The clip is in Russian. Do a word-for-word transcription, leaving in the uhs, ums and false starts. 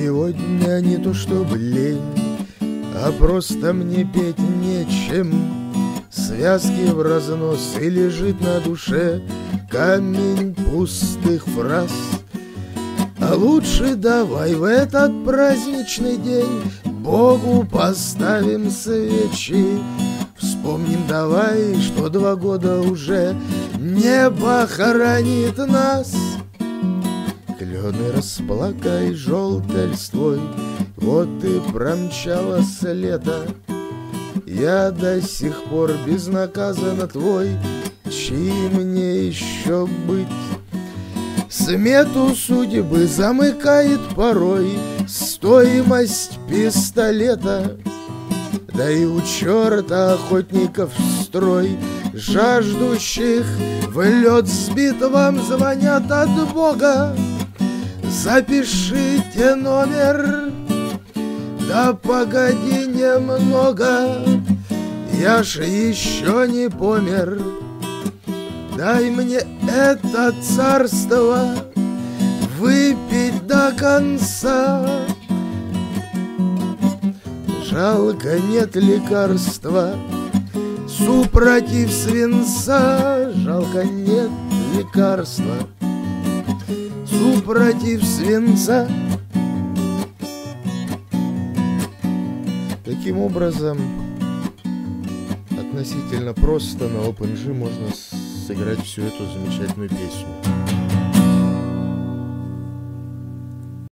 Сегодня не то чтобы лень, а просто мне петь нечем. Связки в разнос и лежит на душе камень пустых фраз. А лучше давай в этот праздничный день Богу поставим свечи. Вспомним давай, что два года уже небо хоронит нас. Клены расплакай желтой листвой, вот и промчалось лето. Я до сих пор безнаказанно твой, чьи мне еще быть? Смету судьбы замыкает порой стоимость пистолета. Да и у черта охотников строй, жаждущих в лед сбит, вам звонят от Бога. Запишите номер, да погоди немного, я ж еще не помер. Дай мне это царство выпить до конца. Жалко, нет лекарства супротив свинца. Жалко, нет лекарства супротив свинца. Таким образом, относительно просто на OpenG можно сыграть всю эту замечательную песню.